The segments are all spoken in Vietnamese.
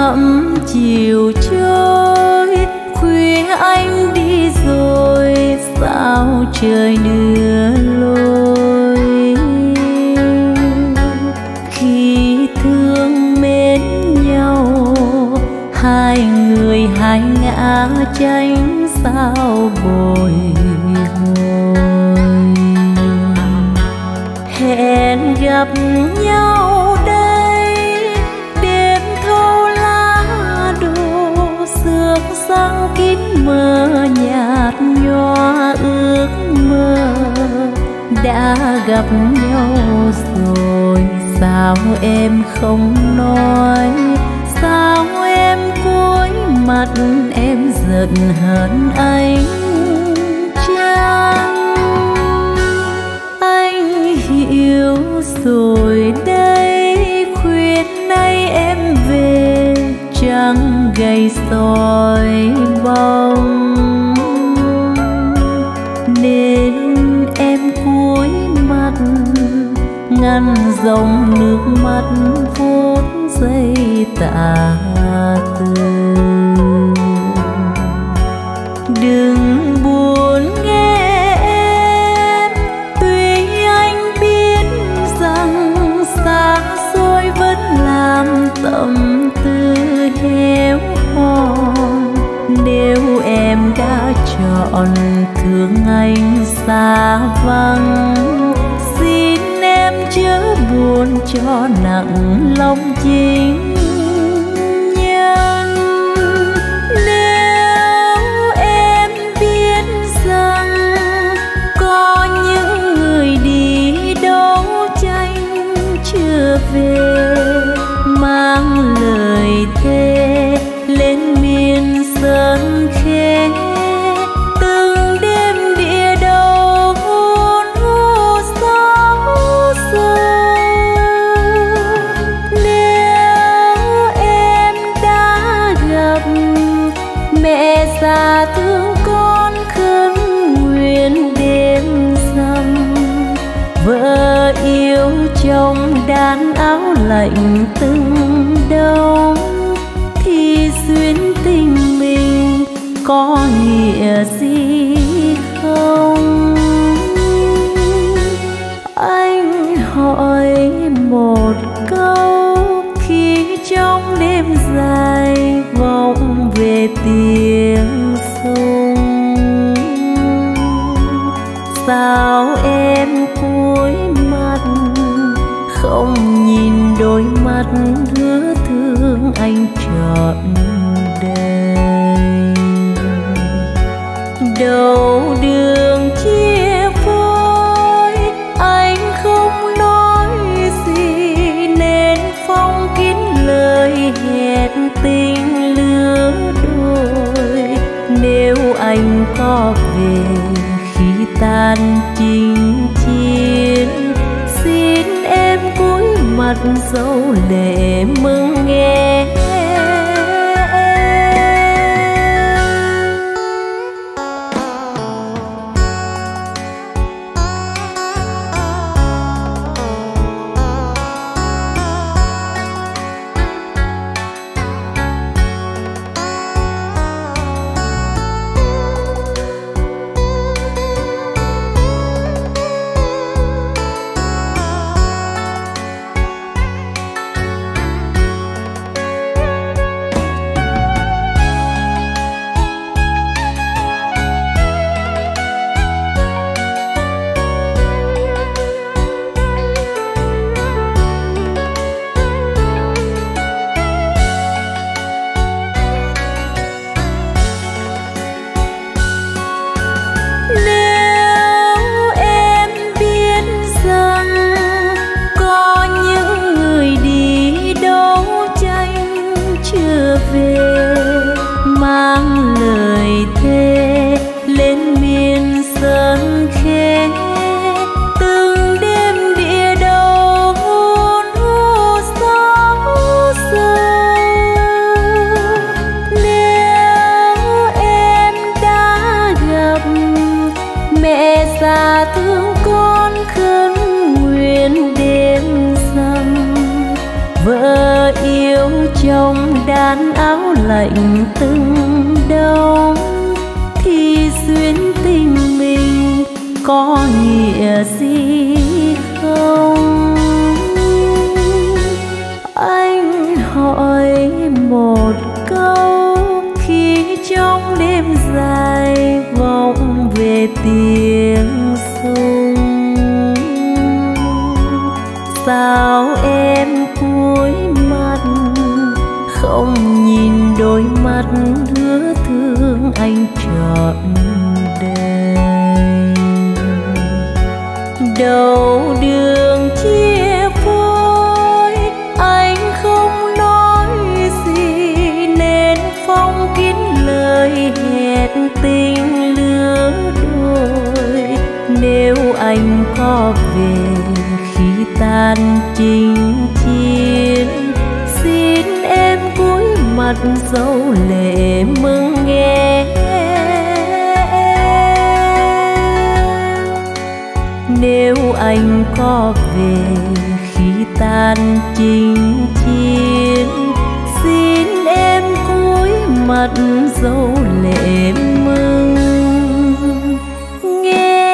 thẳm chiều trôi, khuya anh đi rồi sao trời đưa lối. Khi thương mến nhau hai người hai ngã tranh sao bồi hồi. Hẹn gặp nhau đây đêm thâu lá đổ, sương sáng kín mờ nhạt nhòa ước mơ. Đã gặp nhau rồi sao em không nói, sao em cúi mặt em giận hờn anh chăng. Anh hiểu rồi đây, khuyên nay em về chẳng gầy soi bóng, nên em cúi mặt ngăn dòng nước mắt phút giây tả từ. Đừng buồn nghe em, tuy anh biết rằng xa xôi vẫn làm tâm tư héo hon. Nếu em đã chọn thương anh xa vắng, xin em chớ buồn cho nặng lòng chính nhân. Nếu em biết rằng có những người đi đấu tranh chưa về, mang lời thề lên miền Sơn Khê, từng đêm địa đầu hôn hút sóng sâu. Nếu em đã gặp mẹ già thương con khấn nguyện đêm rằm, vợ yêu chồng đan áo lạnh từng đông, thì duyên tình mình có nghĩa gì không? Anh hỏi một câu khi trong đêm dài vọng về tiếng sung, sao em cúi mặt không nhìn đôi mắt hứa thương anh trọn đời. Đầu đường chia phôi anh không nói gì, nên phong kín lời hẹn tình lứa đôi. Nếu anh có về khi tan chinh chiến, xin em cúi mặt dấu lệ mừng nghe. đan áo lạnh từng đông, thì duyên tình mình có nghĩa gì không? Anh hỏi một câu khi trong đêm dài vọng về tiếng sung, sao em cúi mặt không nhìn đôi mắt hứa thương anh trọn đời? Đầu đường chia phôi anh không nói gì, nên phong kín lời hẹn tình lứa đôi. Nếu anh có về khi tan chinh chiến, xin em cúi mặt dấu lệ mừng nghe. Nếu anh có về khi tan chinh chiến, xin em cúi mặt dấu lệ mừng nghe.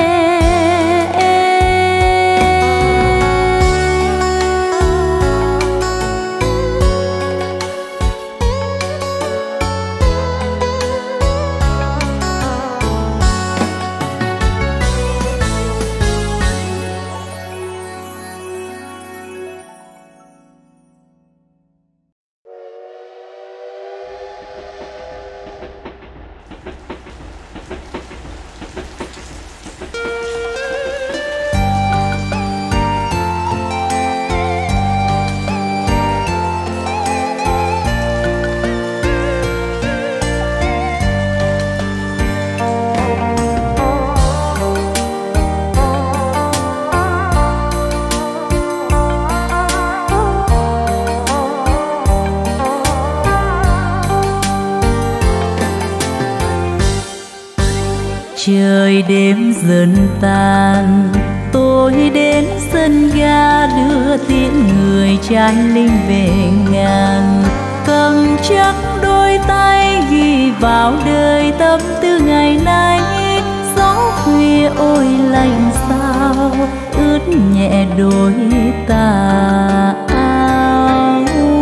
Trời đêm dần tàn, tôi đến sân ga đưa tiễn người trai linh về ngàn. Cầm chắc đôi tay ghi vào đời tâm tư ngày nay. Gió khuya ôi lạnh sao ướt nhẹ đôi tà áo.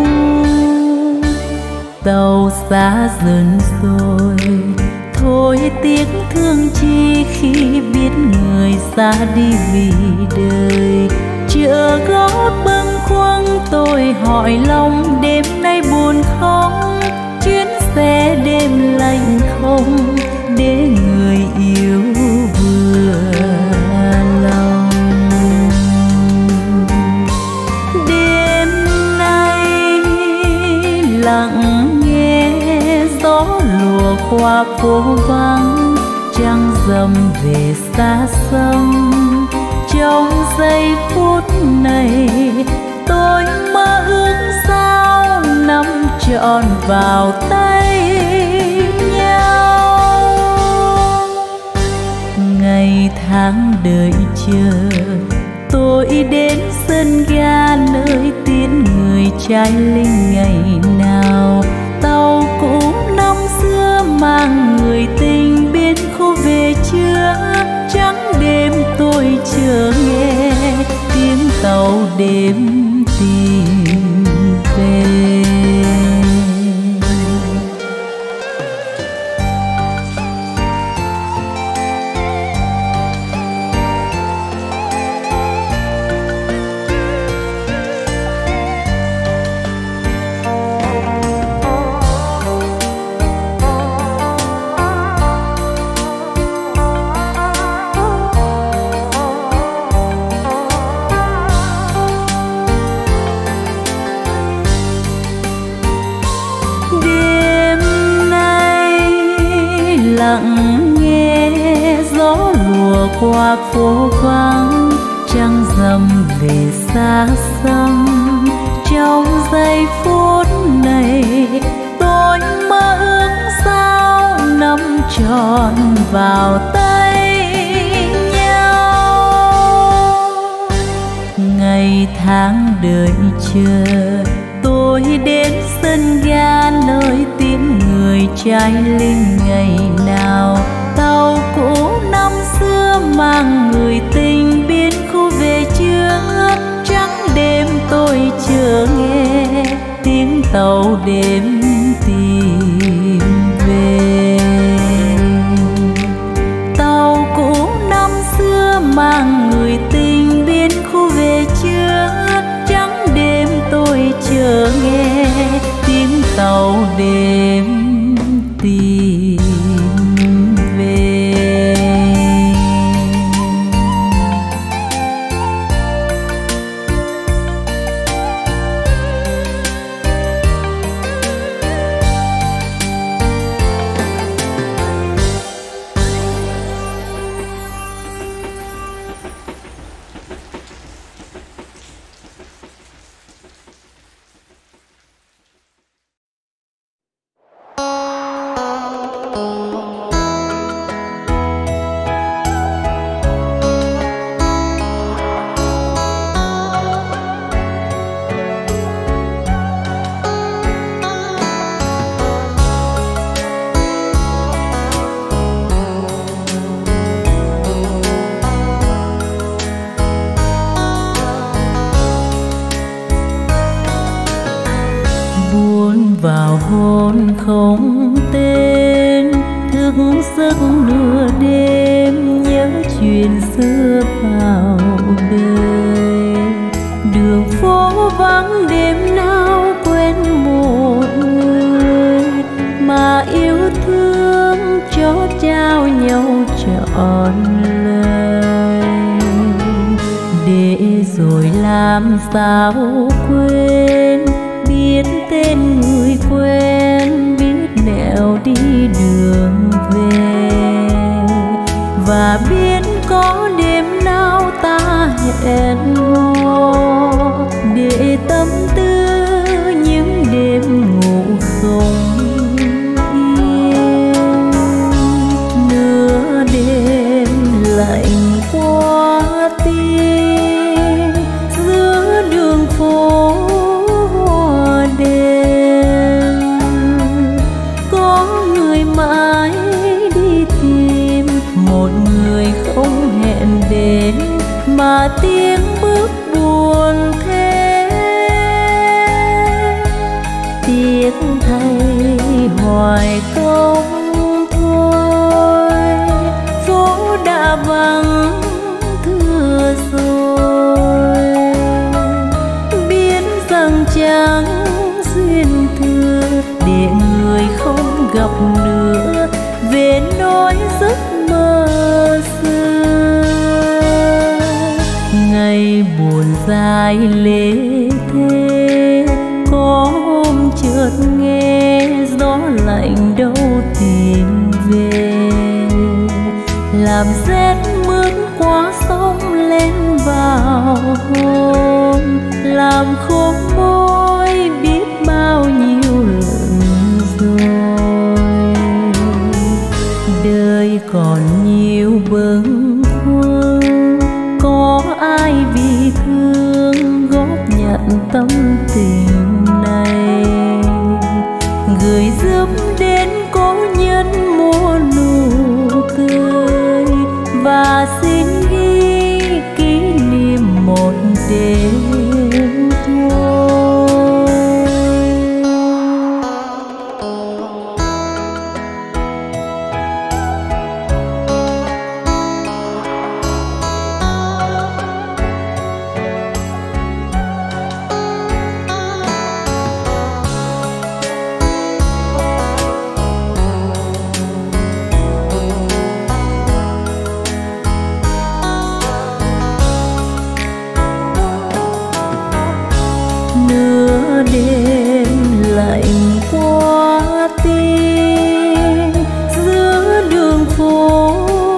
Tàu xa dần rồi thôi tiếc thương chi khi biết người xa đi vì đời. Chợ gót bâng khuâng tôi hỏi lòng đêm nay buồn không? Chuyến xe đêm lạnh không để người yêu vừa lòng. Đêm nay lặng nghe gió lùa qua phố vắng, trăng rằm về xa xăm. Trong giây phút này tôi mơ ước sao nắm trọn vào tay nhau. Ngày tháng đợi chờ tôi đến sân ga nơi tiễn người trai linh ngày nào. Tàu cũ năm xưa mang người tình bên khu về chưa? Trắng đêm tôi chờ nghe tiếng tàu đêm tìm về. Lặng nghe gió lùa qua phố vắng, trăng rằm về xa xăm. Trong giây phút này tôi mơ ước sao nắm trọn vào tay nhau. Ngày tháng đợi chờ tôi tôi đến sân ga nơi tiếng người trai linh ngày nào. Tàu cũ năm xưa mang người tình biến khu về trước, trắng đêm tôi chờ nghe tiếng tàu đêm tìm về. Tàu cũ năm xưa mang người tình biến khu về trước, trắng đêm tôi chờ nghe tiếng tàu đêm tìm về. Vào hôn không tên, thức giấc nửa đêm nhớ chuyện xưa vào đời. Đường phố vắng đêm nào quên một người mà yêu thương cho trao nhau trọn lời. Để rồi làm sao quên biết tên người quen, biết nẻo đi đường về, và biết có đêm nào ta hẹn hò để tâm tư những đêm ngủ không yên. Nửa đêm lạnh qua tim giữa đường phố đêm, có người mãi đi tìm một người không hẹn đến, mà tiếng bước buồn thế. Tiếc thay hoài công thôi, phố đã vắng thưa rồi, biết rằng chẳng duyên thừa để người không gặp nữa về nỗi giấc mơ xưa. Ngày buồn dài lê thế, có hôm chợt nghe gió lạnh đâu tìm về, làm rét mướt qua sông lên vào hôn, làm khô môi biết bao nhiêu lần rồi. Đời còn nhiều bâng khuâng, có ai vì thương góp nhặt tâm tình này, gửi giúp đến cố nhân mùa nụ cười, và xin ghi kỷ niệm một đêm thôi. Nửa đêm lạnh qua tim giữa đường phố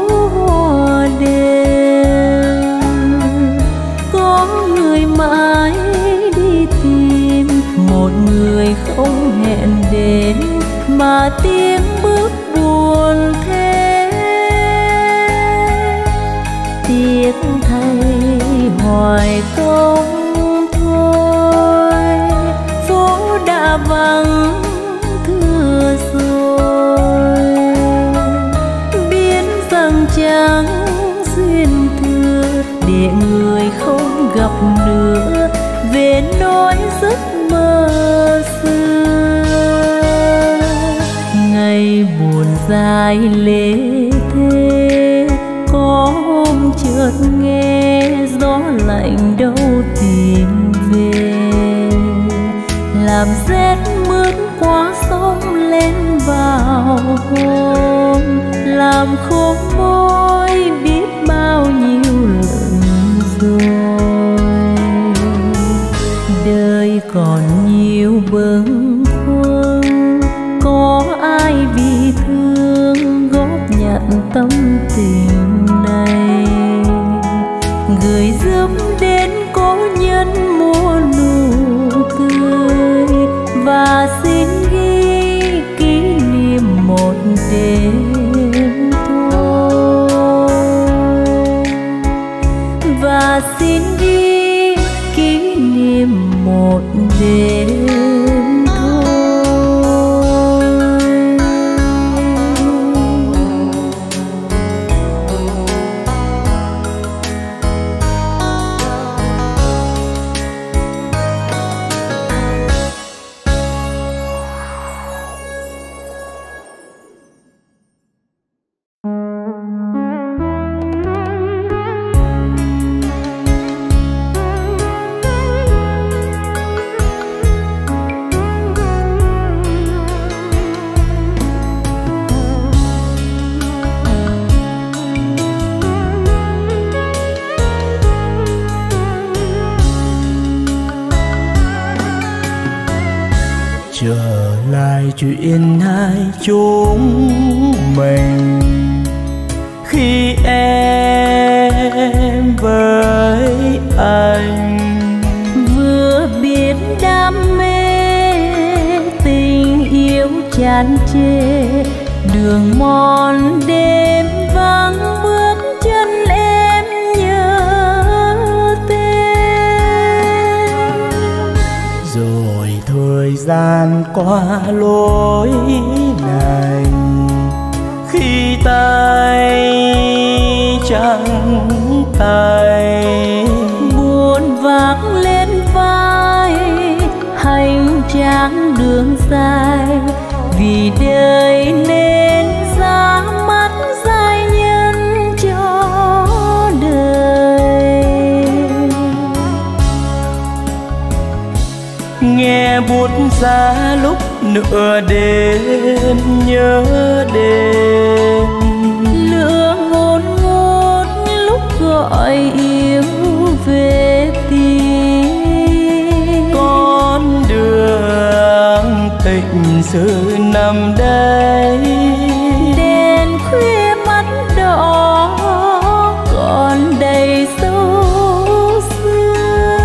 đêm, có người mãi đi tìm một người không hẹn đến, mà tiếng bước buồn thế. Tiếc thay hoài công thôi, phố ngày lễ thế, có hôm chợt nghe gió lạnh đâu tìm về, làm rét mướt qua sông lên vào hôn, làm khô môi biết bao nhiêu lần rồi. Đời còn nhiều bâng khuâng, có ai vì thương góp nhặt tâm tình này, gửi giúp đến cố nhân mùa nụ cười, và xin ghi kỷ niệm một đêm thôi, và xin ghi kỷ niệm một đêm thôi. Trở lại chuyện hai chúng mình khi em với anh vừa biết đam mê tình yêu tràn trề, đường mòn đêm vắng bước chân em nhớ tên. Rồi thời gian qua lối này, khi tay trắng tay buồn vác lên vai hành trang đường dài, vì đời nên ra mắt giai nhân cho đời. nghe buốt giá lúc nửa đêm nhớ đêm, lửa ngôn ngút lúc gọi yêu về tìm, con đường tình sự nằm đây, đèn khuya mắt đỏ còn đầy sâu xưa.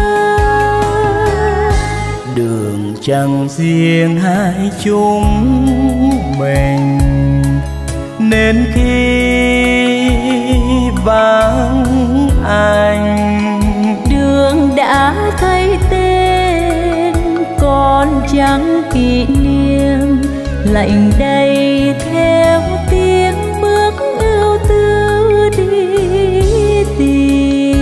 đường chẳng riêng hai chúng mình, nên khi vắng anh Đường đã thay tên còn chẳng kỷ niệm, lạnh đây theo tiếng bước ưu tư đi tìm.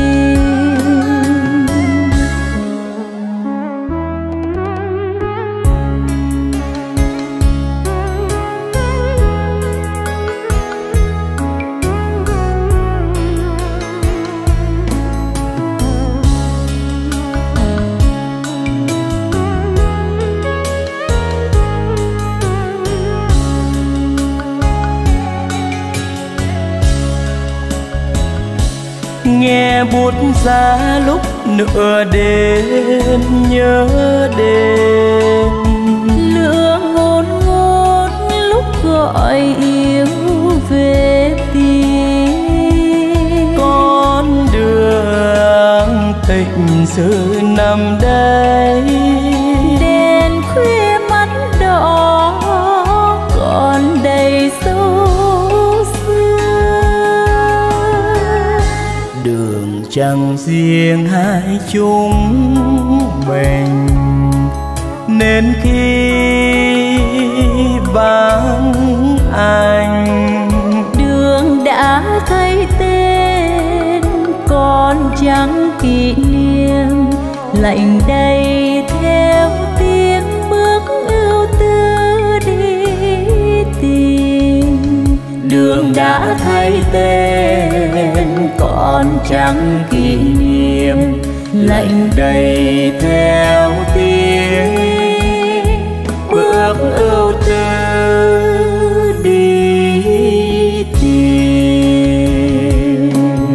nghe buốt giá lúc nửa đêm nhớ đêm, Lửa ngôn ngút lúc gọi yêu về tìm, con đường tình sự nằm đây, đèn khuya mắt đỏ còn đầy sâu xưa. đường chẳng riêng hai chúng mình, nên khi vắng anh Đường đã thay tên còn chẳng kỷ niệm, lạnh đây theo tiếng bước ưu tư đi tìm. mình đã thay tên, còn chẳng kỷ niệm lạnh đầy theo tiếng bước ưu tư đi tìm.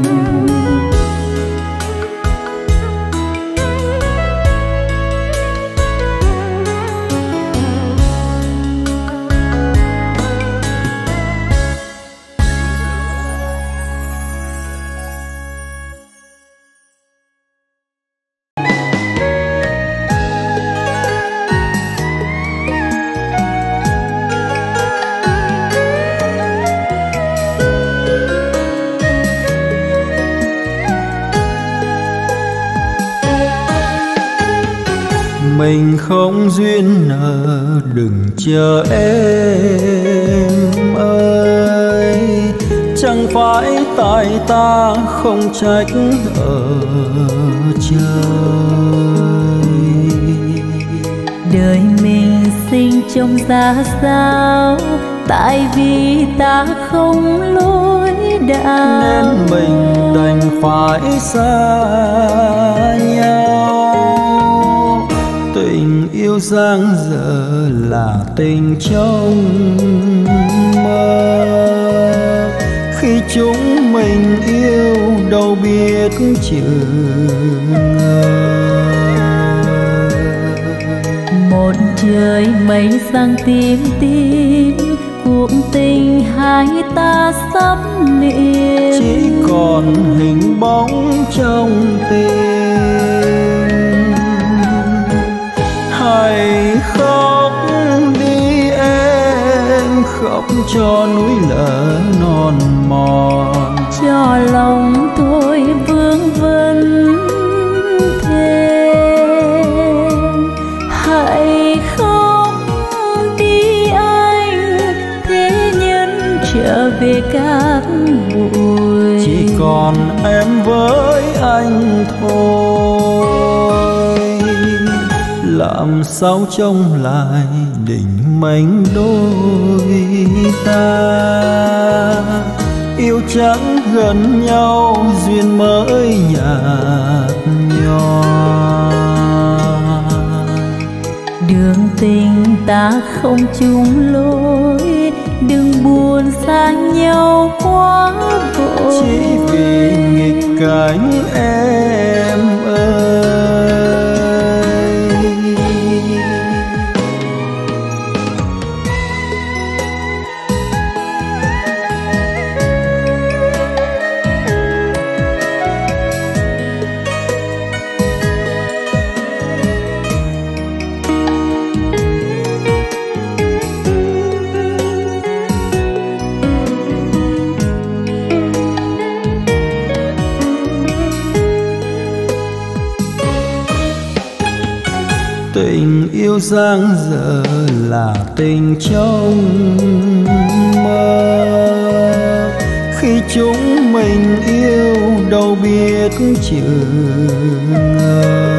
Mình không duyên nợ đừng chờ em ơi, chẳng phải tại ta không trách ở trời. Đời mình sinh trong ra sao, tại vì ta không lối đạo nên mình đành phải xa nhau. Tình yêu giang dở là tình trong mơ, khi chúng mình yêu đâu biết chừng ngờ. Một trời mây giăng tím tím, cuộc tình hai ta sắp lìa, chỉ còn hình bóng trong tim. Hãy khóc đi em, khóc cho núi lở non mòn, cho lòng tôi vương vấn thêm. Hãy khóc đi anh, thế nhân trở về cát bụi, chỉ còn em với anh thôi. Làm sao trông lại định mệnh đôi ta, yêu chẳng gần nhau duyên mới nhạt nhòa. đường tình ta không chung lối, đừng buồn xa nhau quá vội, chỉ vì nghịch cảnh em ơi. Tình yêu giang dở là tình trong mơ, khi chúng mình yêu đâu biết chừng ngờ.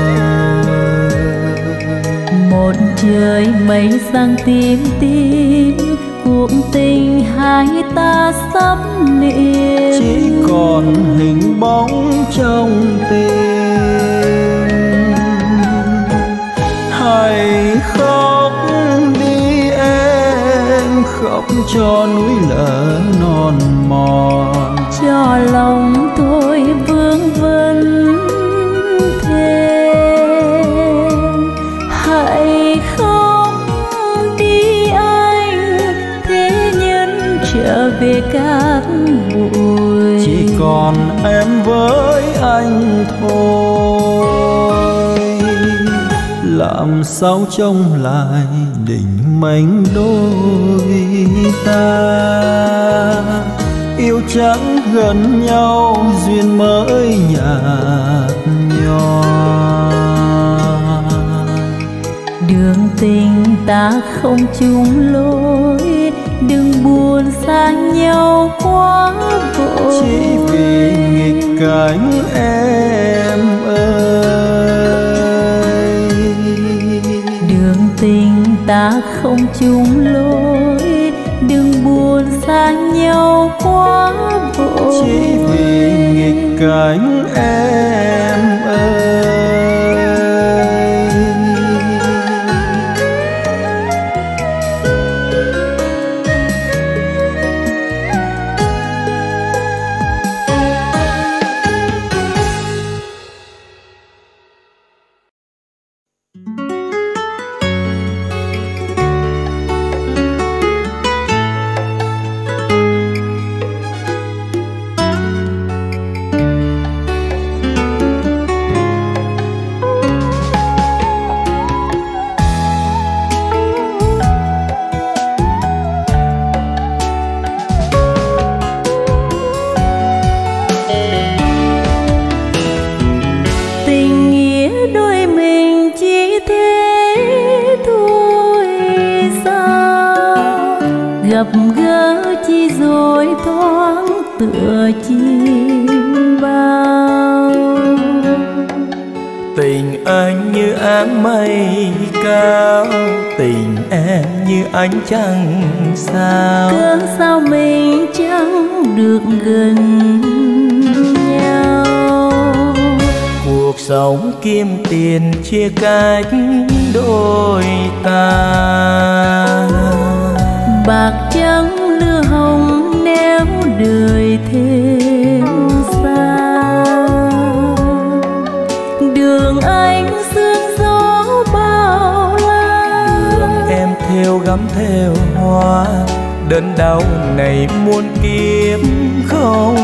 một trời mây giăng tím tím, cuộc tình hai ta sắp lìa, chỉ còn hình bóng trong tim. Hãy khóc đi em, khóc cho núi lở non mòn, cho lòng tôi vương vấn thêm. Hãy khóc đi anh, thế nhân trở về cát bụi, chỉ còn em với anh thôi. Làm sao trông lại định mệnh đôi ta, yêu chẳng gần nhau duyên mới nhạt nhòa. đường tình ta không chung lối, đừng buồn xa nhau quá vội, chỉ vì nghịch cảnh em ơi. đường tình ta không chung lối, đừng buồn xa xa nhau quá vội, chỉ vì nghịch cảnh em ơi. Gặp gỡ chi rồi thoáng tựa chim bao. Tình anh như áng mây cao, tình em như ánh trăng sao. Cớ sao mình chẳng được gần nhau. Cuộc sống kim tiền chia cách đôi ta. Bạc trắng lưa hồng nếu đời thêm xa. Đường anh sương gió bao la. Em theo gắm theo hoa, đớn đau này muôn kiếp không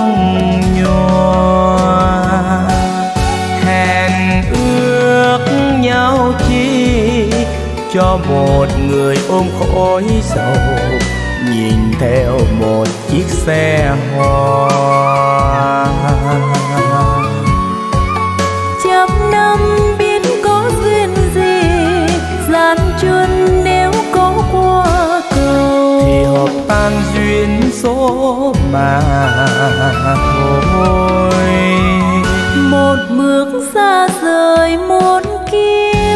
nhòa. Hẹn ước nhau chi cho một người ôm khói sầu, nhìn theo một chiếc xe hoa. Trăm năm biết có duyên gì, gian truân nếu có qua cầu, thì hợp tan duyên số mà thôi. một bước xa rời muôn kiếp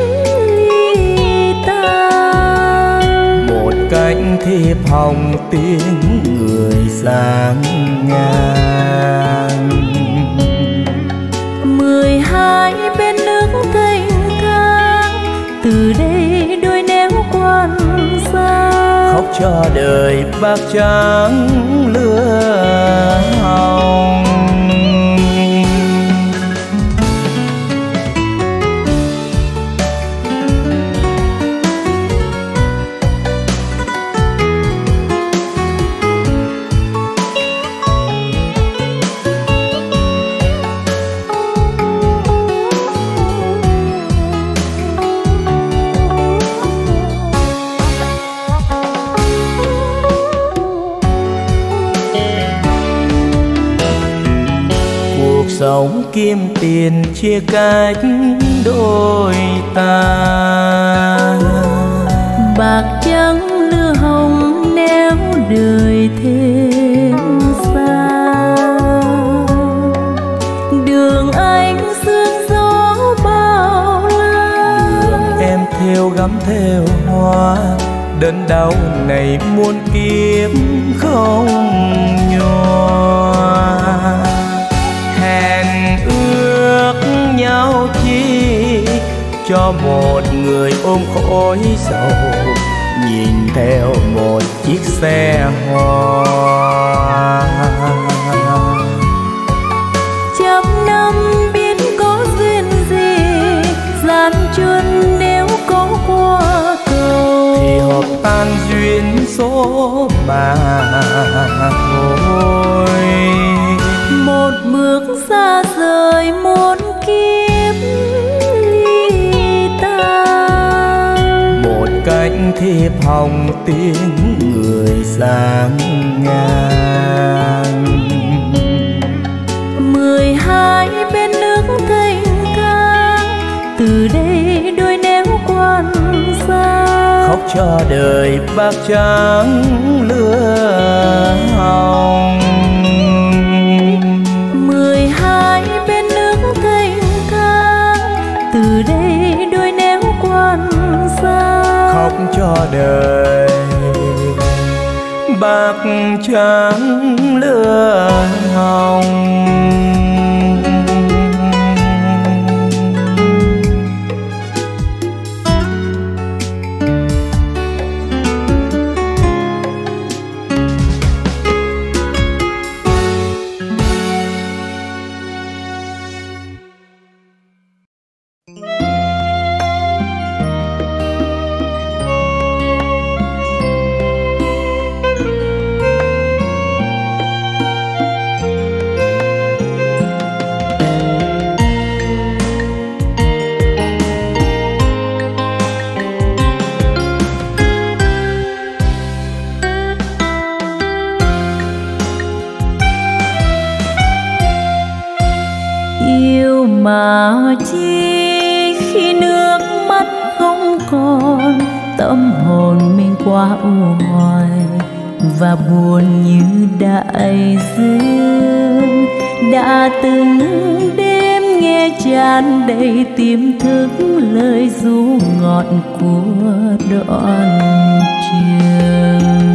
ly tan. Một cánh thiệp hồng tiếng người sang ngang. 12 bên nước thanh thang, từ đây đôi néo quan xa. Khóc cho đời bạc trắng lửa hồng. Sống kim tiền chia cách đôi ta. Bạc trắng lưa hồng nếu đời thêm xa. Đường anh sương gió bao la. Em theo gắm theo hoa, đớn đau này muôn kiếp không nhòa. Hẹn ước nhau chi cho một người ôm khói sầu, nhìn theo một chiếc xe hoa. Trăm năm biết có duyên gì, gian truân nếu có qua cầu, thì hợp tan duyên số mà thôi. một bước xa rời muôn kiếp ly tan. Một cánh thiệp hồng tiếng người sang ngang. 12 bên nước thanh thang, từ đây đôi néo quan xa. Khóc cho đời bạc trắng lửa hồng. 12 bên nước thanh thang, từ đây đôi néo quan xa. Khóc cho đời bạc trắng lửa hồng. Mà chi khi nước mắt không còn, tâm hồn mình quá u hoài và buồn như đại dương. Đã từng đêm nghe tràn đầy tiềm thức lời ru ngọt của đoạn trường.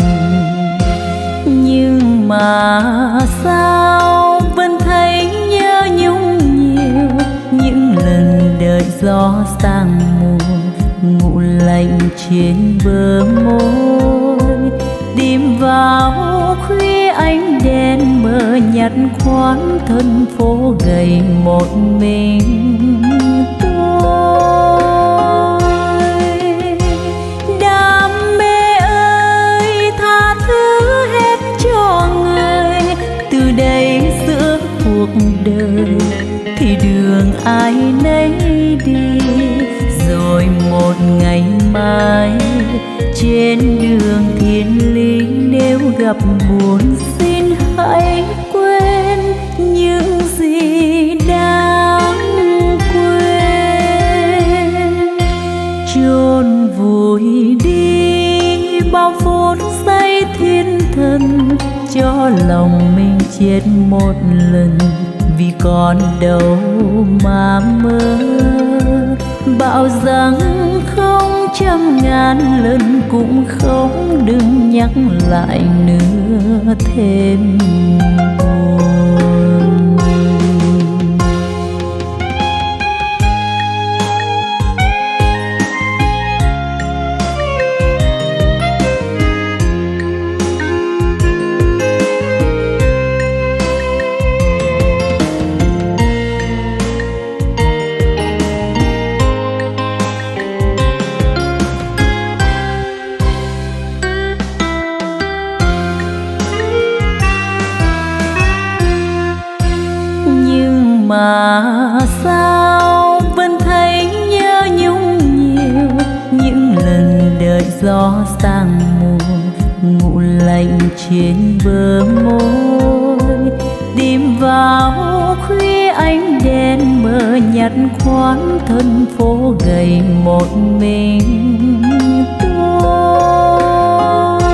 Nhưng mà sao vẫn thấy nhớ nhung nhiều, những lần đời gió sang mùa ngủ lạnh trên bờ môi. Tìm vào khuya ánh đèn mờ nhạt khoáng thân phố gầy một mình tôi. Đam mê ơi tha thứ hết cho người, từ đây giữa cuộc đời thì đường ai nấy đi. Rồi một ngày mai trên đường thiên lý, nếu gặp buồn xin hãy quên những gì đáng quên. Chôn vùi đi bao phút giây thiên thần, cho lòng mình chết một lần vì còn đâu mà mơ. Bảo rằng không trăm ngàn lần cũng không, đừng nhắc lại nữa thêm buồn. Mà sao vẫn thấy nhớ nhung nhiều, những lần đời gió sang mùa ngủ lạnh trên bờ môi. Tìm vào khuya ánh đèn mờ nhạt khoáng thân phố gầy một mình tôi.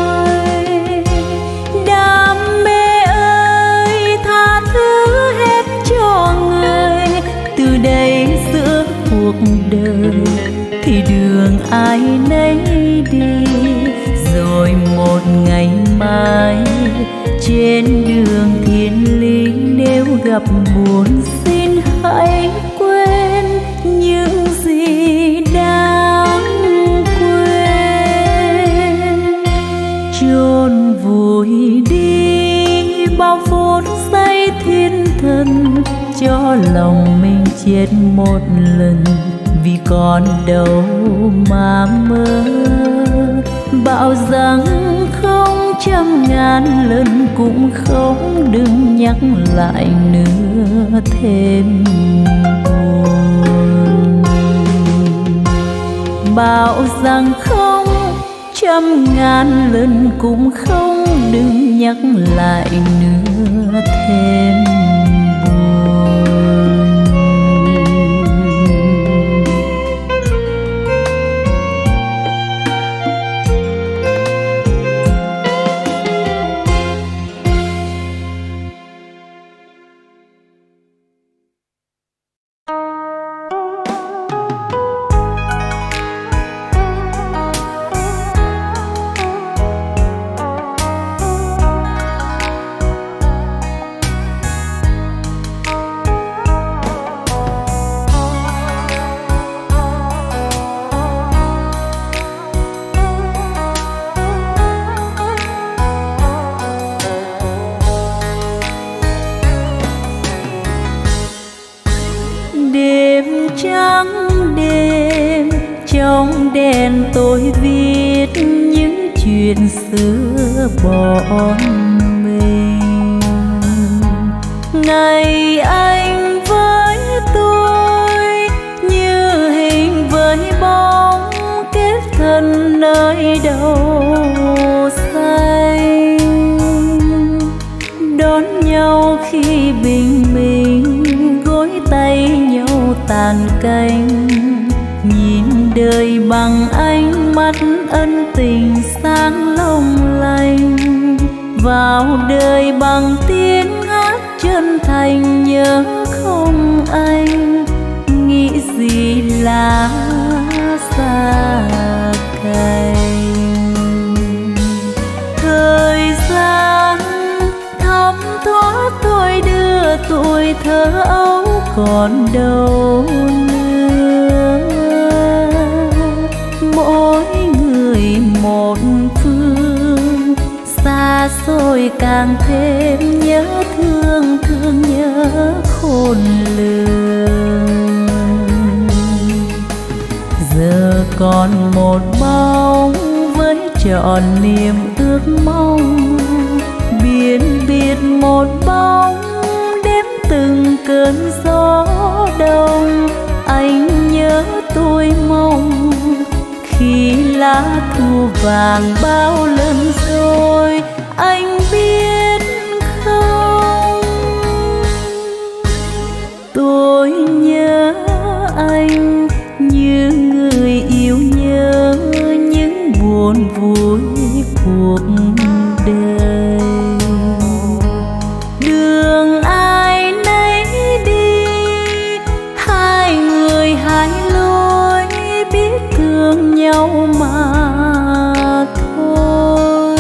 Đam mê ơi tha thứ hết cho người, từ đây giữa cuộc đời thì đường ai nấy đi. Rồi một ngày mai trên đường thiên lý, nếu gặp buồn xin hãy quên những gì đáng quên. Chôn vùi đi bao phút giây thiên thần, cho lòng mình chết một lần vì còn đâu mà mơ. Bảo rằng không trăm ngàn lần cũng không, đừng nhắc lại nữa thêm buồn. Bảo rằng không trăm ngàn lần cũng không, đừng nhắc lại nữa thêm buồn. trắng đêm, trong đèn tôi viết những chuyện xưa bọn mình. Ngày anh với tôi như hình với bóng, kết thân nơi đầu xanh. Đón nhau khi bình minh, gối tay nhau tàn canh, nhìn đời bằng ánh mắt ân tình sáng long lanh. Vào đời bằng tiếng hát chân thành, nhớ không anh, nghĩ gì là xa cánh. Thời gian thấm thoát tôi đưa tuổi thơ ấu còn đâu nữa. Mỗi người một phương, xa xôi càng thêm nhớ thương, thương nhớ khôn lường. Giờ còn một bóng với trọn niềm ước mong, biển biệt một bóng đếm từng cơn gió đông. Anh nhớ tôi mong khi lá thu vàng bao lần rồi, anh biết không, tôi nhớ anh như người yêu nhớ những buồn vui cuộc đời. Đường ai nấy đi, hai người hai lối, biết thương nhau mà thôi.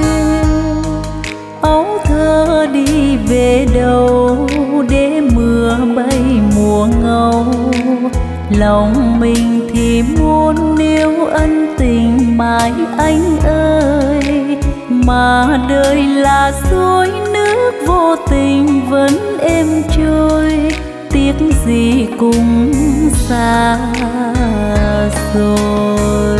Ấu thơ đi về đâu để mưa bay mùa ngâu, lòng mình thì muốn níu ân tình mãi anh ơi. Mà đời là suối nước vô tình vẫn êm trôi, tiếc gì cũng xa rồi.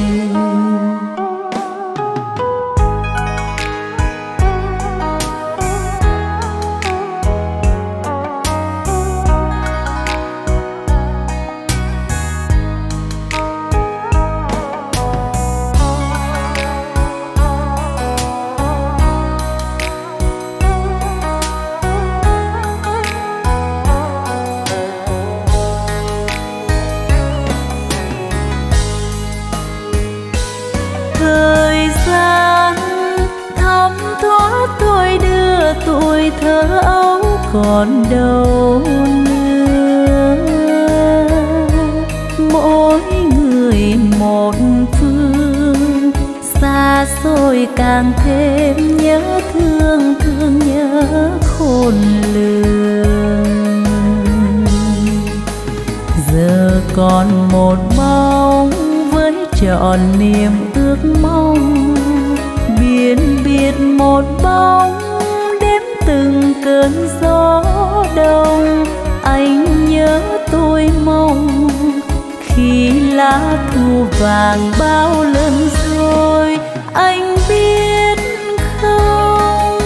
Tuổi thơ ấu còn đâu nữa. Mỗi người một phương, xa xôi càng thêm nhớ thương, thương nhớ khôn lường. Giờ còn một bóng với trọn niềm ước mong, biển biệt một bóng từng cơn gió đông. Anh nhớ tôi mong khi lá thu vàng bao lần rồi, anh biết không,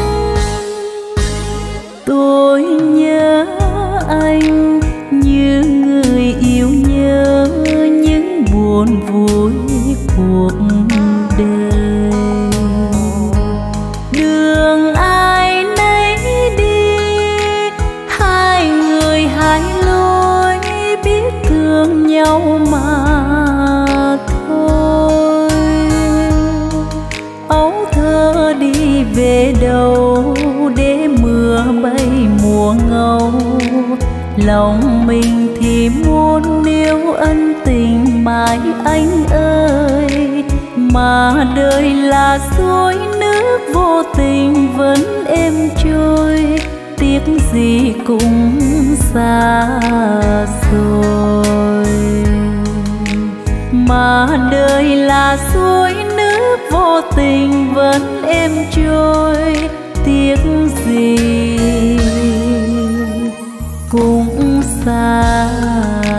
tôi nhớ anh như người yêu nhớ những buồn vui cuộc đời. Đường ai nấy đi, hai người hai lối, biết thương nhau mà thôi. Ấu thơ đi về đâu để mưa bay mùa ngâu, lòng mình thì muốn níu ân tình mãi anh ơi. Mà đời là suối nước vô tình vẫn êm trôi, tiếc gì cũng xa rồi. Mà đời là suối nước vô tình vẫn êm trôi, tiếc gì cũng xa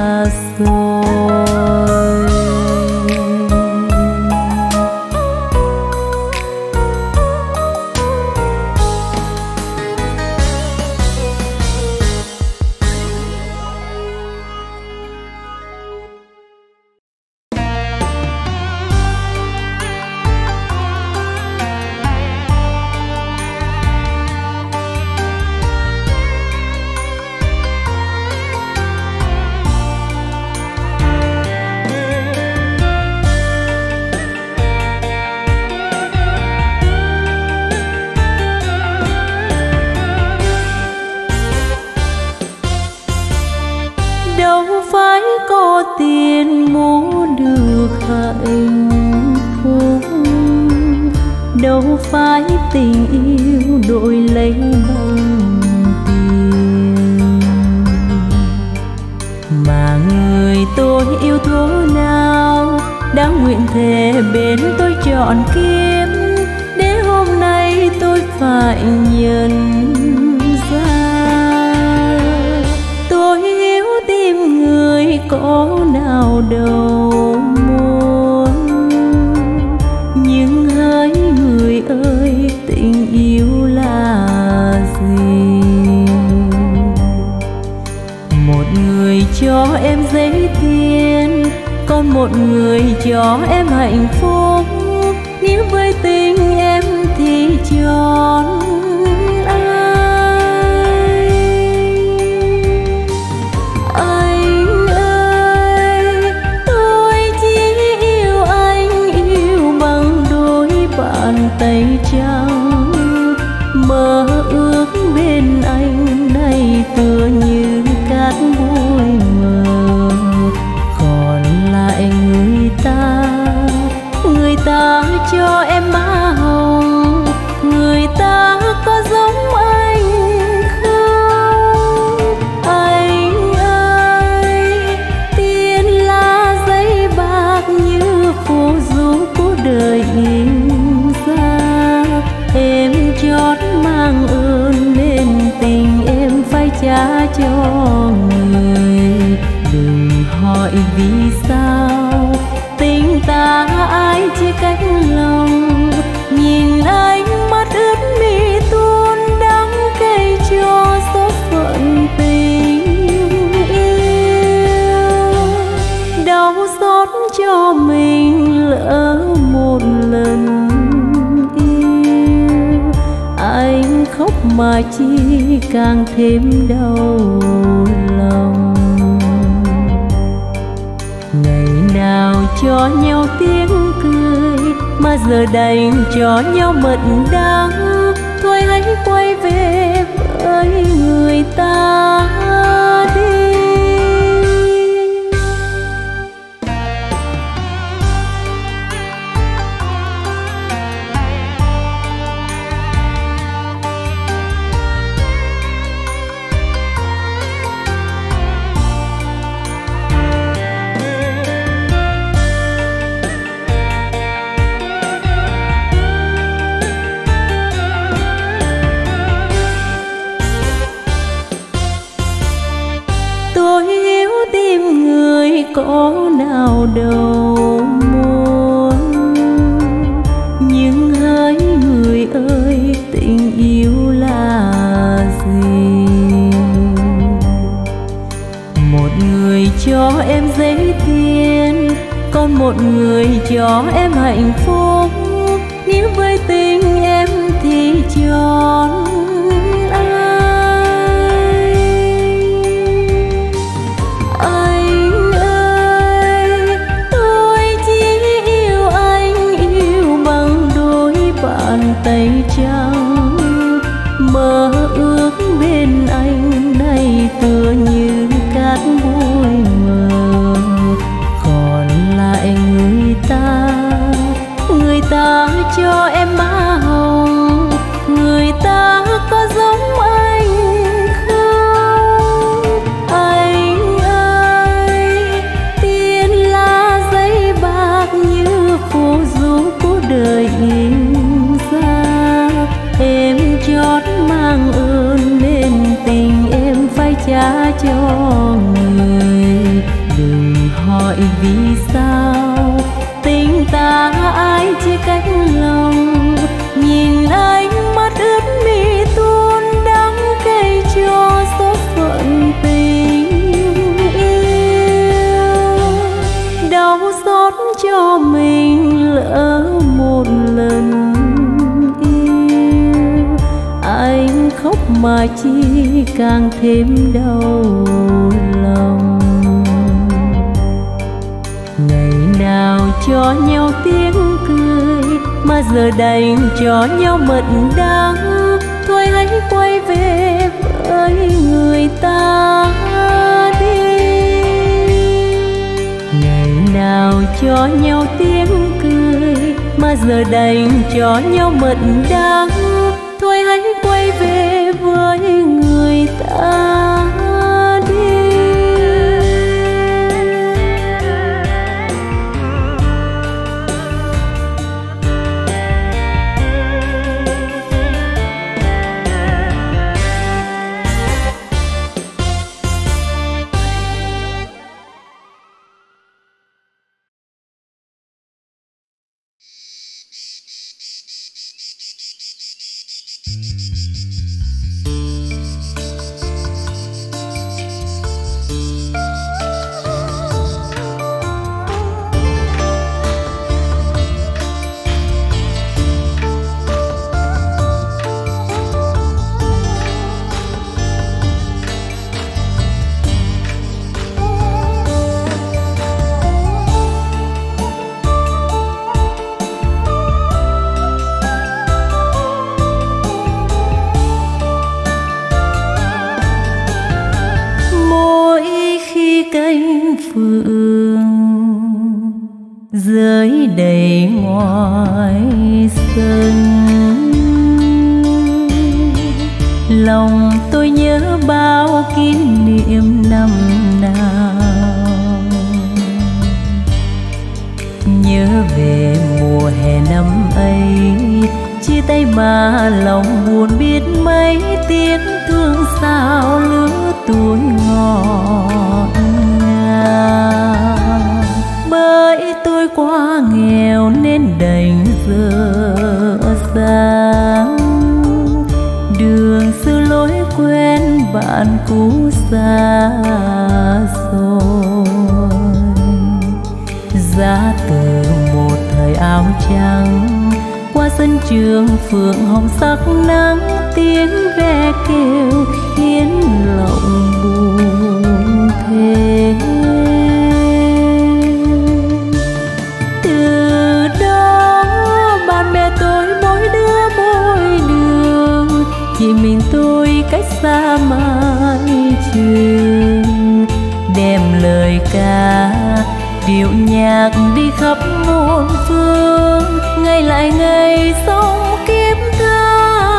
đâu phải có tiền mua được hạnh phúc, đâu phải tình yêu đổi lấy bằng tiền, mà người tôi yêu thấu nào đã nguyện thề bên tôi trọn kiếp, để hôm nay tôi phải nhận ra tôi yêu tìm người có nào đâu muốn. Nhưng hỡi người ơi, tình yêu là gì? Một người cho em giấy tiền, còn một người cho em hạnh phúc. Nếu với tình em thì chọn ai? Anh ơi, tôi chỉ yêu anh, yêu bằng đôi bàn tay trắng. Mơ ước bên anh nay tựa như cát bụi mờ. Còn lại người ta cho em má hồng, người ta có giống anh không? Anh ơi, tiền là giấy bạc như phù du của đời in ra. Em chót mang ơn nên tình em phải trả cho người. Đừng hỏi vì sao tình ta ai chia cách lòng. Nhìn ánh mắt ướt mi tuôn đắng cay cho số phận tình yêu. Đau xót cho mình lỡ một lần yêu, anh khóc mà chi càng thêm đau lòng. Ngày nào cho nhau tiếng cười, mà giờ đành cho nhau mật đắng. Thôi hãy quay về với người ta đi. Có nào đâu muốn. Nhưng hỡi người ơi, tình yêu là gì? Một người cho em giấy tiền, còn một người cho em hạnh phúc. Nếu với tình em thì chọn tay trắng. Mơ ước bên anh nay tựa như cát bụi mờ. Còn lại người ta cho em má hồng, người ta có giống anh không? Anh ơi, tiền là giấy bạc như phù du của đời in. Em chót mang ơn nên tình em phải trả cho người. Đừng hỏi vì sao tình ta ai chia cách lòng. Nhìn ánh mắt ướt mi tuôn đắng cay cho số phận tình yêu. Đau xót cho mình lỡ một lần anh khóc mà chi càng thêm đau lòng. Ngày nào cho nhau tiếng cười, mà giờ đành cho nhau mật đắng. Thôi hãy quay về với người ta đi. cho nhau tiếng cười, mà giờ đành cho nhau mật đắng. Thôi hãy quay về với người ta đi. Dưới đầy ngoài sân, lòng tôi nhớ bao kỷ niệm năm nào. Nhớ về mùa hè năm ấy, chia tay mà lòng buồn biết mấy, tiếng thương sao lứa tuổi ngọt ngào. Bởi tôi quá nghèo nên đành dở dang, đường xưa lối quen bạn cũ xa rồi. Giá từ một thời áo trắng, qua sân trường phượng hồng sắc nắng, tiếng ve kêu khiến lòng buồn thế. Từ đó bạn bè tôi mỗi đứa mỗi đường, chỉ mình tôi cách xa mái trường. Đem lời ca điệu nhạc đi khắp muôn phương, ngày lại ngày sống kiếp tha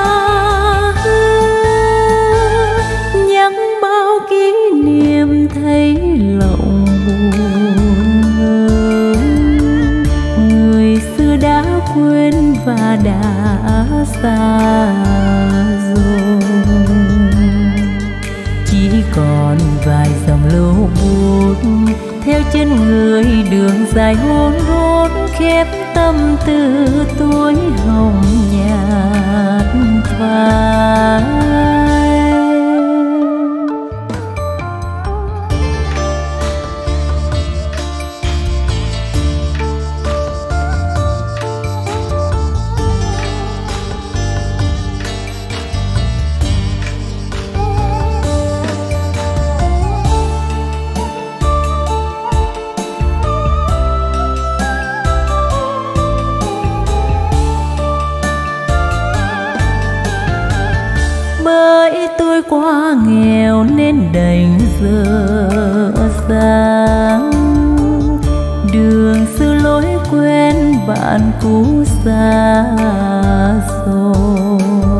hương. Nhắc bao kỷ niệm thấy lòng buồn hơn, người xưa đã quên và đã xa rồi. Chỉ còn vài dòng lưu bút theo chân người, đường dài hôn hôn khép tâm tư tuổi hồng nhạt phai. Tôi quá nghèo nên đành dở dang, đường xưa lối quen bạn cũ xa rồi.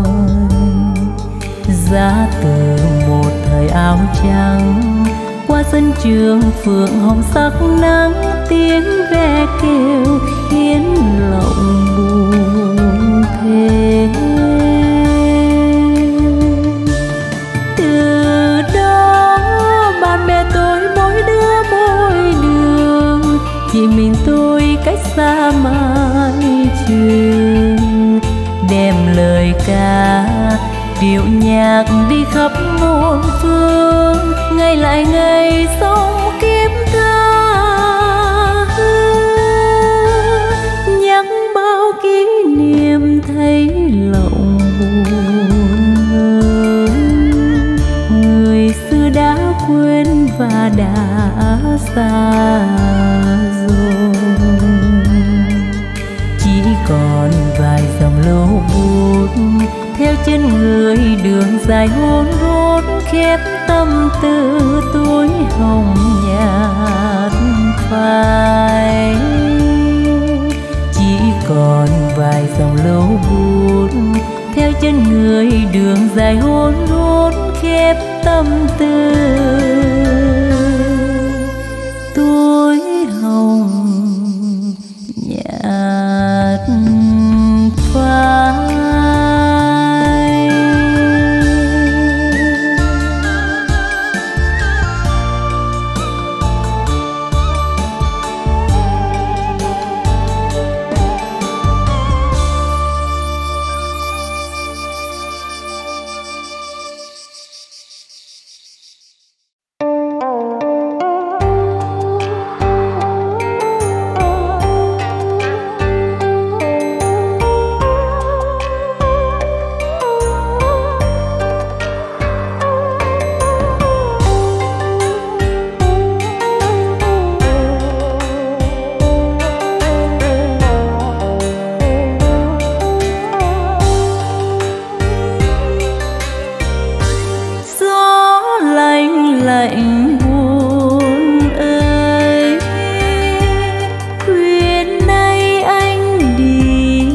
Giá từ một thời áo trắng, qua sân trường phượng hồng sắc nắng, tiếng ve kêu khiến lòng buồn thế. Chỉ mình tôi cách xa mái trường, đem lời ca điệu nhạc đi khắp muôn phương, ngày lại ngày sống kiếp tha hương. Nhắc bao kỷ niệm thấy lòng buồn hơn, người xưa đã quên và đã xa rồi. Chỉ còn vài dòng lưu bút theo chân người, đường dài hôn hôn khép tâm tư tuổi hồng nhạt phai. tư tuổi hồng nhạt phai. Lạnh buồn ơi, khuya nay anh đi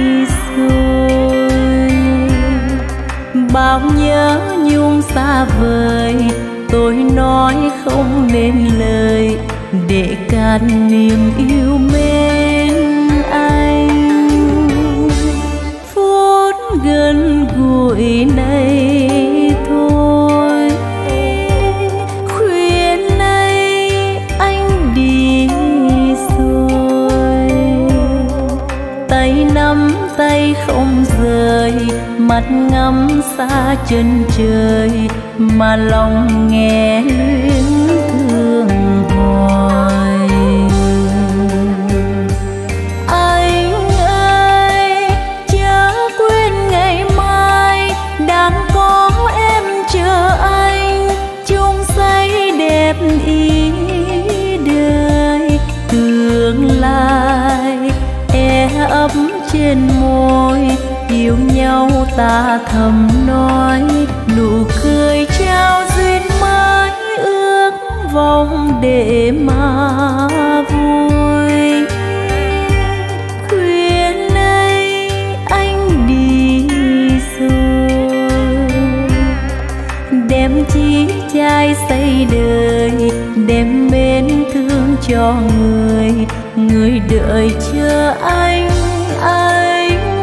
rồi, bao nhớ nhung xa vời, tôi nói không nên lời để can niềm yêu mến anh. Phút gần gũi này thôi, nắm tay không rời, mắt ngắm xa chân trời, mà lòng nghe luyến thương hoài. Anh ơi chớ quên ngày mai, đang có em chờ anh, chung say đẹp ý đời. Tương lai e ấp trên môi, yêu nhau ta thầm nói, nụ cười trao duyên mới, ước vọng để mà vui. Khuya nay anh đi rồi, đem chí trai xây đời, đem mến thương cho người đợi chờ anh ơi.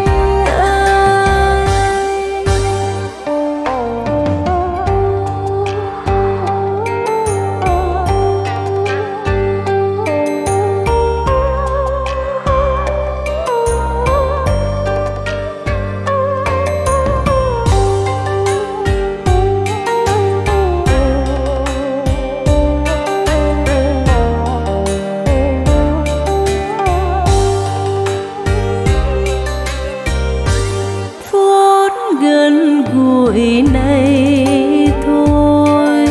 Gần gũi này thôi,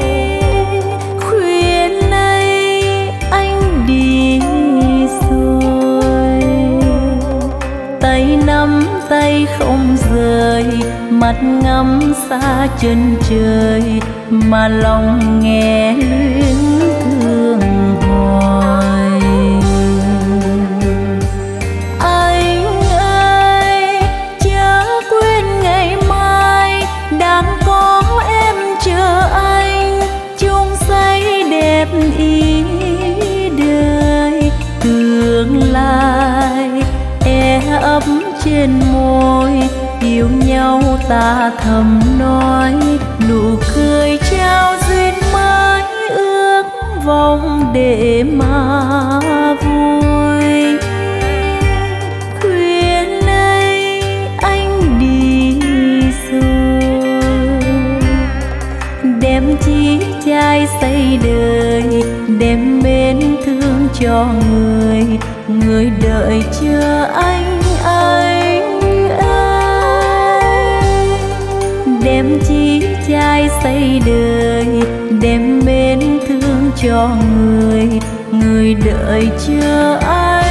khuya nay anh đi rồi, tay nắm tay không rời, mắt ngắm xa chân trời, mà lòng nghe luyến thương hoài. Đang có em chờ anh, chung say đẹp ý đời. Tương lai e ấp trên môi, yêu nhau ta thầm nói, nụ cười trao duyên mới, ước vọng để mà vui. Khuya nay anh đi rồi, đem chí trai xây đời, đem mến thương cho người đợi chờ anh ơi. Đem chí trai xây đời, đem mến thương cho người đợi chờ anh.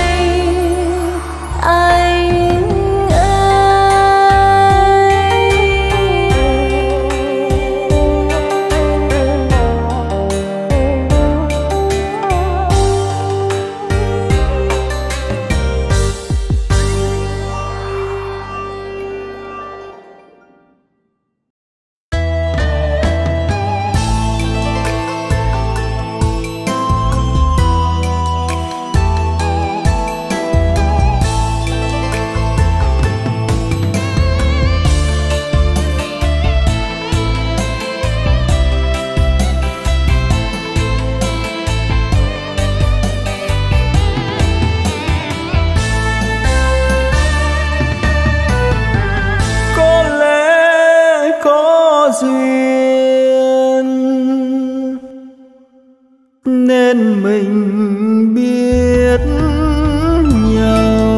nên mình biết nhau.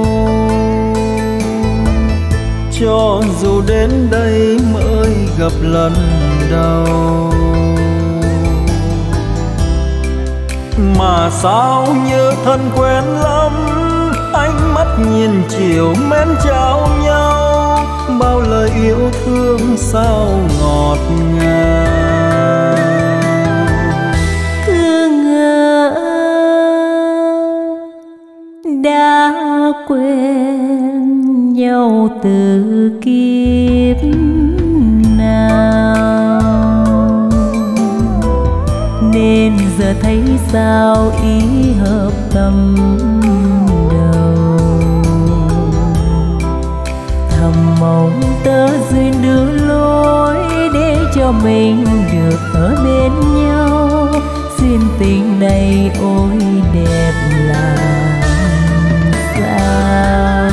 Cho dù đến đây mới gặp lần đầu, mà sao như thân quen lắm. Ánh mắt nhìn chiều mến trao nhau, bao lời yêu thương sao ngọt ngào. Cứ ngỡ đã quen nhau từ kiếp nào, nên giờ thấy sao ý hợp tâm đầu. Thầm mong tớ duyên đưa lối để cho mình được ở bên nhau. Duyên tình này ôi đẹp làm sao.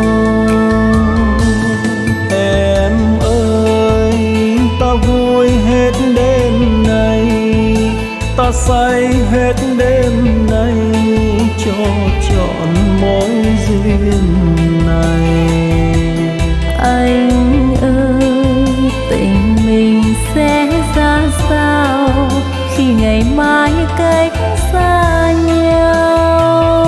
Em ơi, ta vui hết đêm nay, ta say hết đêm nay, cho trọn mối duyên này. Anh ơi, tình mình sẽ ra sao khi ngày mai cách xa nhau.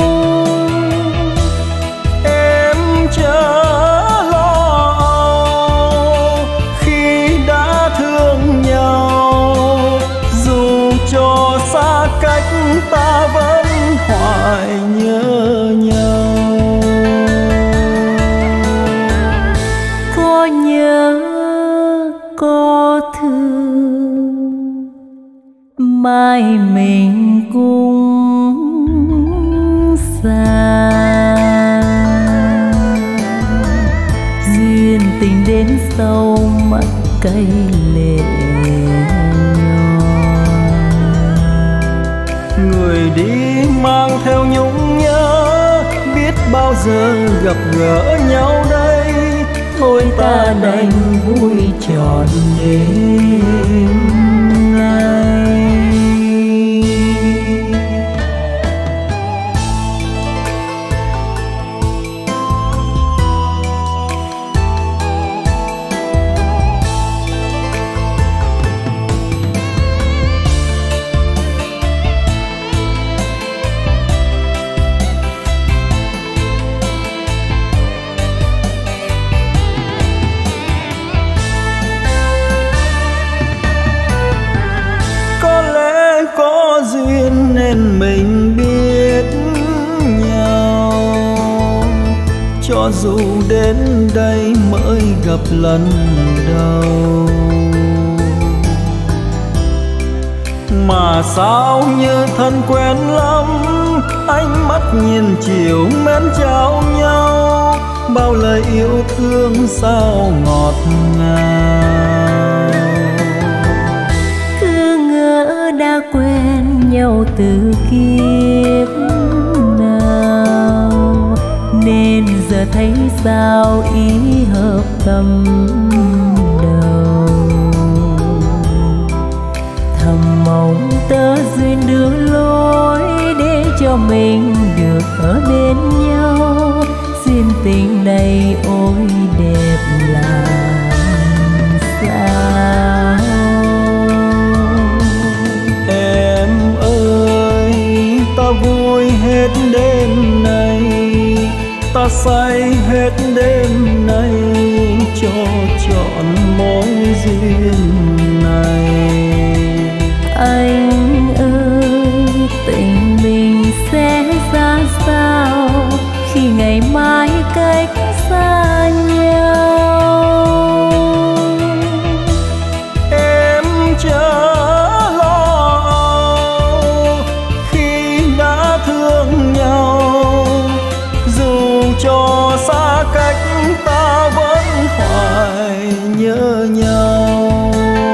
Em chớ lo khi đã thương nhau, dù cho xa cách ta vẫn hoài nhớ nhau. Có nhớ có thương, mai mình cũng xa. Duyên tình đến sau mắt cay lệ nhòa. Người đi mang theo nhung nhớ, biết bao giờ gặp gỡ nhau đây. Thôi ta đành vui trọn đêm nay. Nên mình biết nhau, cho dù đến đây mới gặp lần đầu, mà sao như thân quen lắm. Ánh mắt nhìn chiều mến trao nhau, bao lời yêu thương sao ngọt ngào. Cứ ngỡ đã quen nhau từ kiếp nào, nên giờ thấy sao ý hợp tâm đầu. Thầm mong tớ duyên đưa lối để cho mình được ở bên nhau. Duyên tình này ôi đẹp làm sao. Ta vui hết đêm nay, ta say hết đêm nay, cho trọn mối duyên này. Anh ơi, tình mình sẽ ra sao khi ngày mai cách xa nhau. Em chớ cho xa cách ta vẫn hoài nhớ nhau.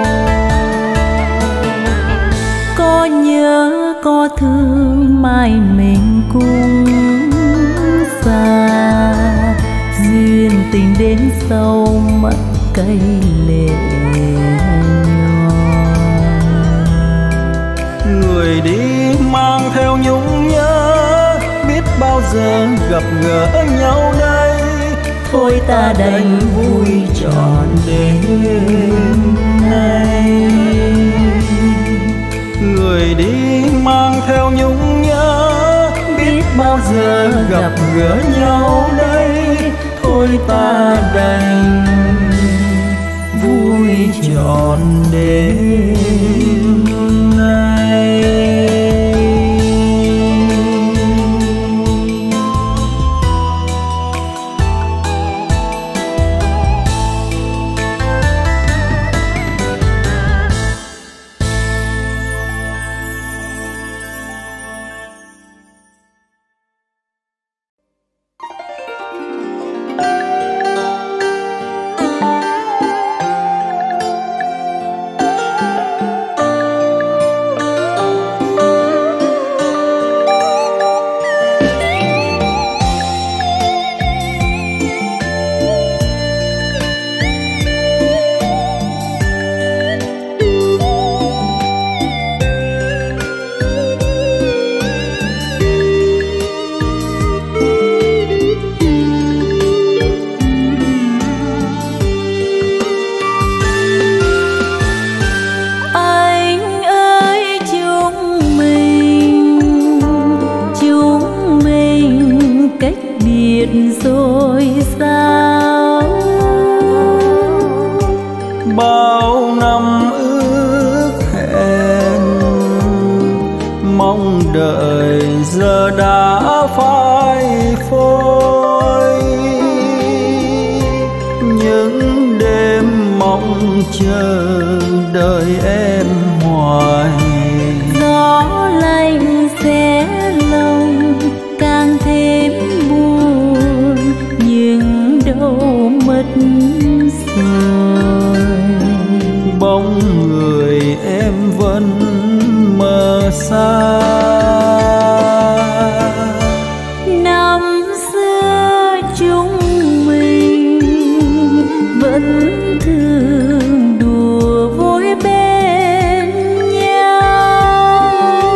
Có nhớ có thương mai mình cũng xa. Duyên tình đến sau mắt cay lệ nhòa. Người đi gặp gỡ nhau đây, thôi ta đành vui trọn đêm nay. Người đi mang theo nhung nhớ, biết bao giờ gặp gỡ nhau đây, thôi ta đành vui trọn đêm nay. rồi sao bao năm ước hẹn mong đợi giờ đã phai phôi, những đêm mong chờ đợi em hoài. gió lạnh xé lòng càng thêm buồn, nhưng đâu mất rồi. Bóng người em vẫn mờ xa, năm xưa chúng mình vẫn thường đùa vui bên nhau.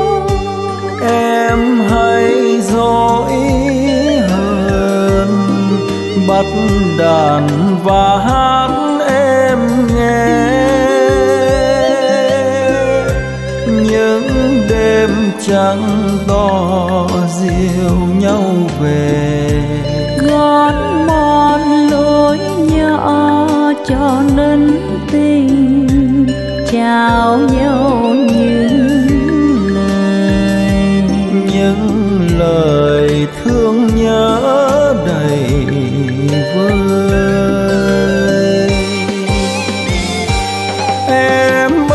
em hay dỗi hờn bắt đàn và hát em nghe, những đêm trắng to dìu nhau về, gót một lối nhỏ cho nấn tình, chào nhau những lời thương nhớ đầy vơi. Em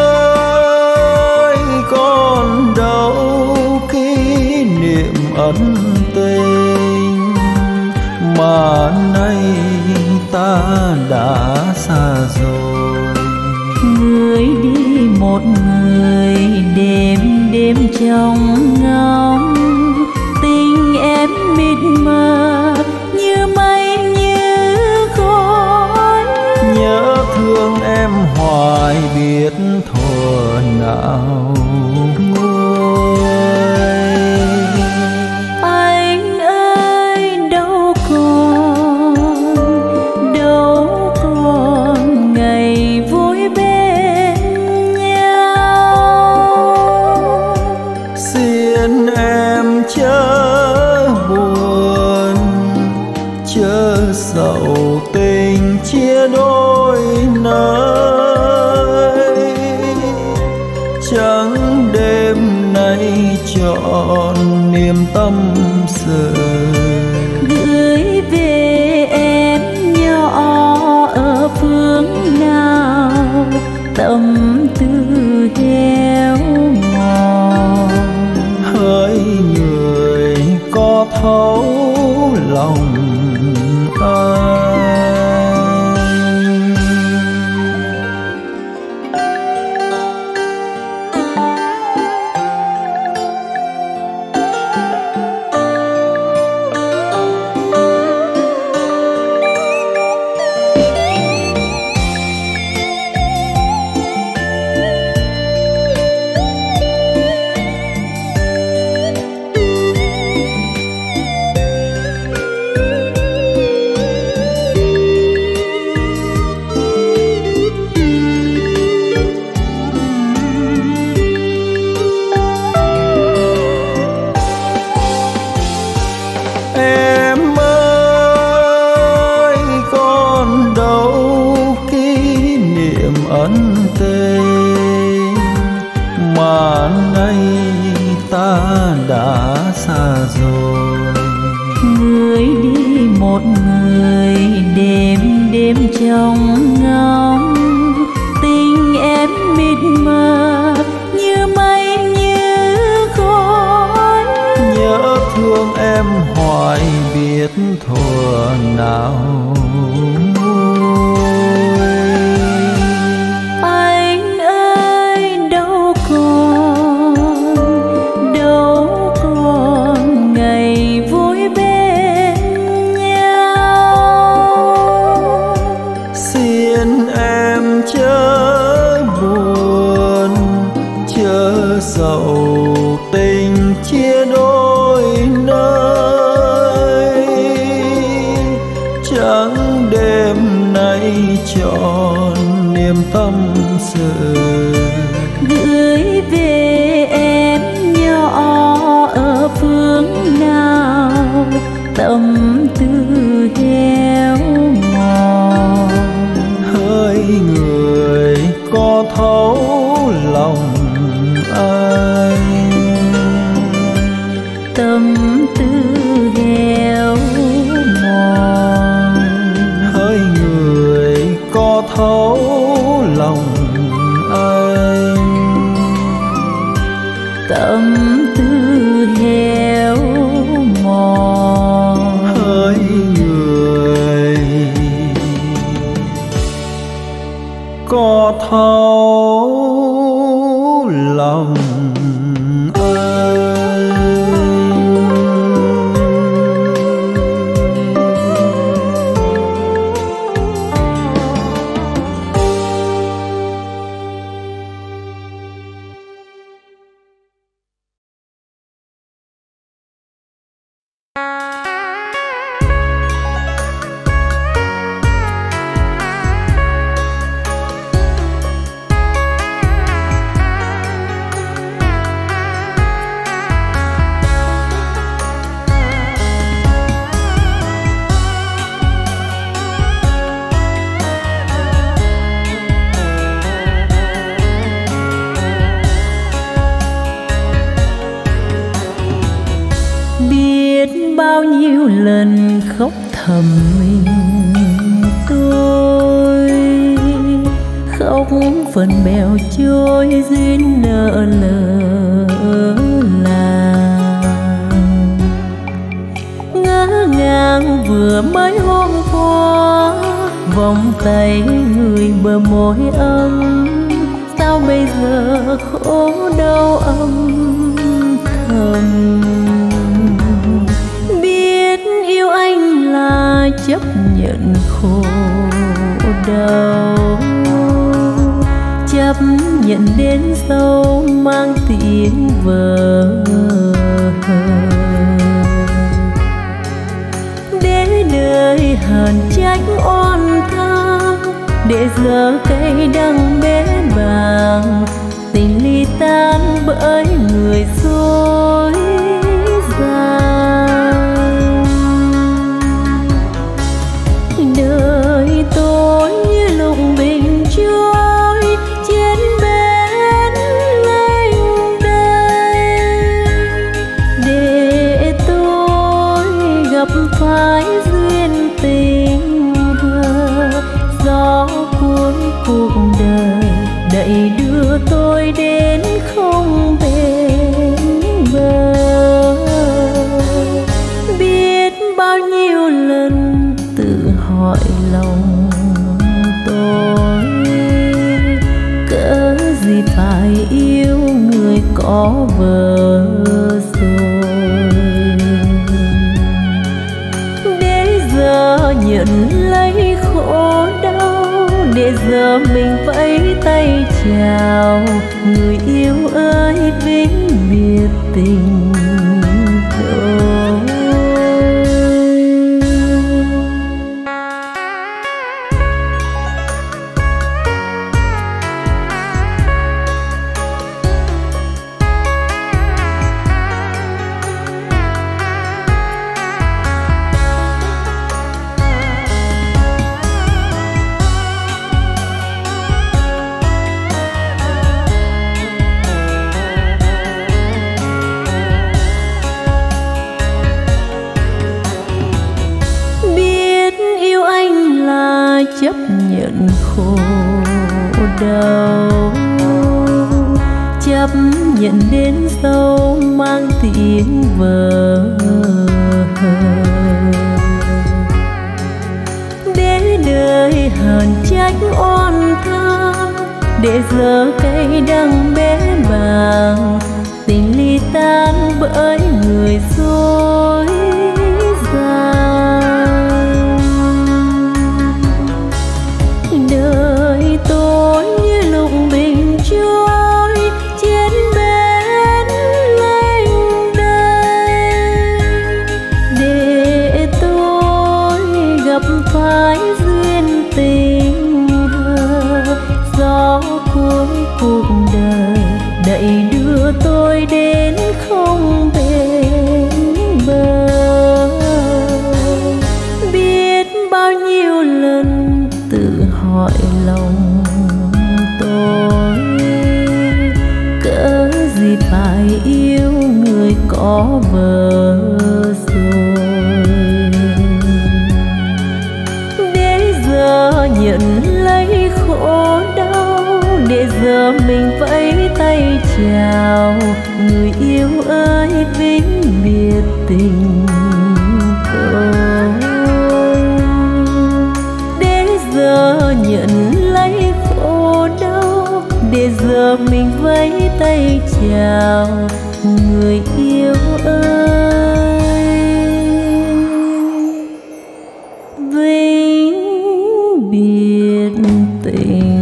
ơi còn đâu kỷ niệm ân tình mà nay ta đã xa rồi. người đi một người đêm đêm trong ngóng, tình em mịt mờ như mây như khói. Nhớ thương em hoài biết thuở nào nguôi. Anh ơi đâu còn ngày vui bên nhau. Xin em chớ buồn chớ sầu tình chia đôi nơi, chẳng đêm nay trọn niềm tâm sự. Gửi về em nhỏ ở phương nào, tâm tư héo mòn. Hỡi người có thấu lòng anh. ta đã xa rồi. Người đi một người, đêm đêm trong ngóng, tình em mịt mờ như mây như khói. Nhớ thương em hoài biết thuở nào anh ơi, đâu còn ngày vui bên nhau. xin em chớ buồn chớ sầu, tình chia đôi nơi. Chẳng đêm nay trọn niềm tâm sự, gửi về em nhỏ ở phương nào, tâm tư héo mòn. hỡi người có thấu lòng anh, Tâm tư héo mòn. hỡi người có thấu lòng anh. Tâm tư héo mòn. Hỡi người có thấu lòng bao nhiêu lần khóc thầm mình tôi, khóc phần bèo trôi duyên nợ lỡ làng. Ngỡ ngàng vừa mới hôm qua, vòng tay người bờ môi ấm, sao bây giờ khổ đau âm thầm. Yêu anh là chấp nhận khổ đau, chấp nhận đến sâu mang tiếng vợ. Để đời hờn trách oan tham, để giờ cây đắng bế bàng, tình ly tan bởi người dối gian. Đời tôi như lúc bình trôi trên bến lênh đênh, để tôi gặp phải duyên tình cờ. Gió cuốn cuộc đời đẩy đưa tôi đến không bên bờ. Biết bao nhiêu lần tự hỏi lòng tôi, cớ gì phải yêu người có vợ rồi. Để giờ nhận lấy khổ đau, để giờ mình vẫy tay chào, người yêu ơi vĩnh biệt tình tôi. khổ đau, chấp nhận đến sâu mang tiếng vợ. Để đời hờn trách oan tham, để giờ cây đắng bé bàng, tình ly tan bởi người dối gian. Đời tôi như lục bình trôi trên bến lênh đênh, để tôi gặp phải duyên tình gió cuối cuộc đời đẩy đưa tôi đến không bên bờ. Biết bao nhiêu lần tự hỏi lòng tôi, cớ gì phải yêu người có vợ rồi. Để giờ nhận lấy khổ đau, để giờ mình vẫy tay chào người yêu ơi vĩnh biệt tình tôi. Để giờ nhận lấy khổ đau, để giờ mình vẫy tay chào người yêu ơi vĩnh biệt tình.